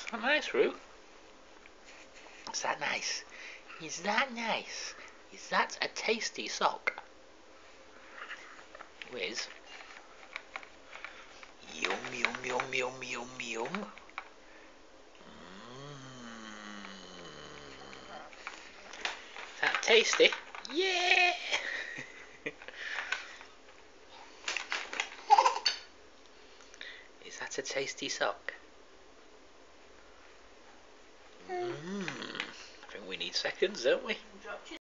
that nice, Roo? Is that nice? Is that nice? Is that a tasty sock? Whiz. Yum, yum, yum, yum, yum, yum. Is that tasty? Yeah! Is that a tasty sock? I think we need seconds, don't we?